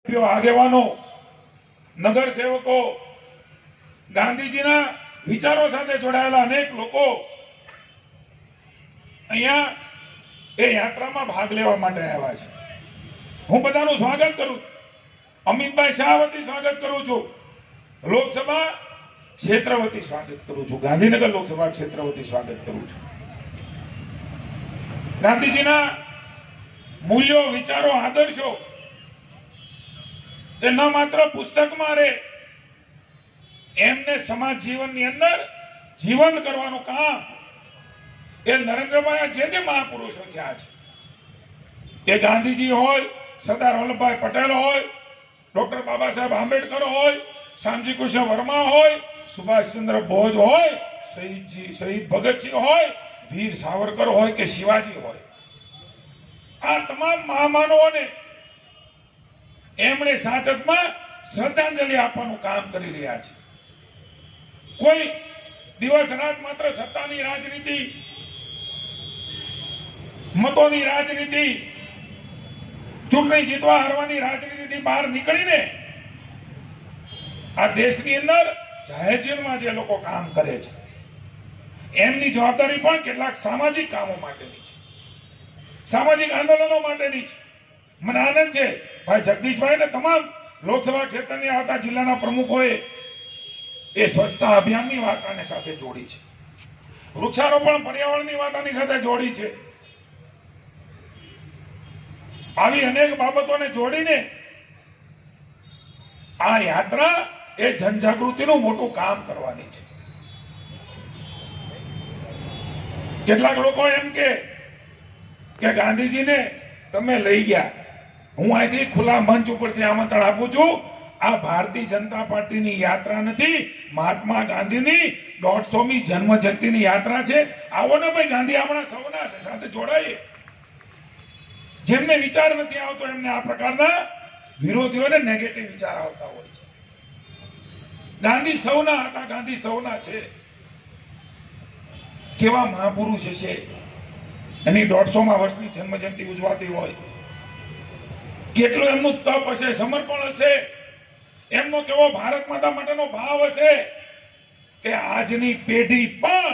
આગેવાનો, નગર સેવકો, ગાંધીજીના વિચારો સાથે જોડાયેલા અનેક લોકો અહીંયા એ યાત્રામાં ભાગ લેવા માટે આવ્યા છે. હું બધાનું સ્વાગત કરું છું. અમિતભાઈ શાહ વતી સ્વાગત કરું છું. લોકસભા ક્ષેત્ર વતી સ્વાગત કરું છું. ગાંધીનગર લોકસભા ક્ષેત્ર વતી સ્વાગત કરું છું. ગાંધીજીના મૂલ્યો, વિચારો, આદર્શો એ ન માત્ર પુસ્તકમાં રહે, એમને સમાજ જીવનની અંદર જીવંત કરવાનું કામ એ નરેન્દ્રભાઈ જે મહાપુરુષો થયા છે, એ ગાંધીજી હોય, સરદાર વલ્લભભાઈ પટેલ હોય, ડોક્ટર બાબા સાહેબ આંબેડકર હોય, શ્યામજી કૃષ્ણ વર્મા હોય, સુભાષચંદ્ર બોઝ હોય, શહીદ ભગતસિંહ હોય, વીર સાવરકર હોય કે શિવાજી હોય, આ તમામ મહામાનવોને એમણે સાતતમાં શ્રદ્ધાંજલિ આપવાનું કામ કરી રહ્યા છે. કોઈ દિવસ રાત માત્ર સત્તાની રાજનીતિ, મતોની રાજનીતિ, ચૂંટણી જીતવા હારવાની રાજનીતિથી બહાર નીકળીને આ દેશની અંદર જાહેર જીવનમાં જે લોકો કામ કરે છે, એમની જવાબદારી પણ કેટલાક સામાજિક કામો માટેની છે, સામાજિક આંદોલનો માટેની છે. મને આનંદ છે ભાઈ જગદીશભાઈ ને તમામ લોકસભા ક્ષેત્રની આવતા જિલ્લાના પ્રમુખોએ એ સ્વચ્છતા અભિયાનની વાત આની સાથે જોડી છે. વૃક્ષારોપણ, પર્યાવરણની વાત આની સાથે જોડી છે. આવી અનેક બાબતોને જોડીને આ યાત્રા એ જનજાગૃતિનું મોટું કામ કરવાની છે. કેટલાક લોકો એમ કે ગાંધીજીને તમે લઈ ગયા. હું અહીંથી ખુલ્લા મંચ ઉપરથી આમંત્રણ આપું છું. આ ભારતીય જનતા પાર્ટીની યાત્રા નથી, મહાત્મા ગાંધીની 150મી જન્મ જયંતિની યાત્રા છે. આવો ને ભાઈ, ગાંધી આપણા સૌના છે, સાથે જોડાઈએ. જેમને વિચાર નથી આવતો એમને આ પ્રકારના વિરોધીઓને નેગેટિવ વિચાર આવતા હોય છે. ગાંધી સૌના હતા, ગાંધી સૌના છે. કેવા મહાપુરુષ છે, એની 150મા વર્ષની જન્મ જયંતિ ઉજવાતી હોય. કેટલું એમનું તપ હશે, સમર્પણ હશે, એમનો કેવો ભારત માતા માટેનો ભાવ હશે કે આજની પેઢી પણ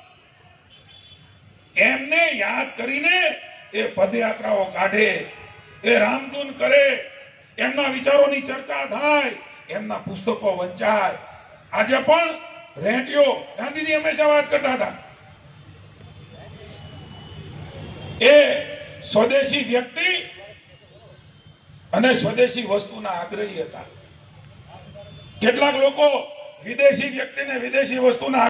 એમને યાદ કરીને એ પદયાત્રાઓ કાઢે, એ રામધૂન કરે, એમના વિચારોની ચર્ચા થાય, એમના પુસ્તકો વંચાય. આજે પણ રેડિયો, ગાંધીજી હંમેશા વાત કરતા હતા, એ સ્વદેશી વ્યક્તિ અને સ્વદેશી વસ્તુના આગ્રહી હતા. કેટલાક લોકો વિદેશી વ્યક્તિને વિદેશી વસ્તુના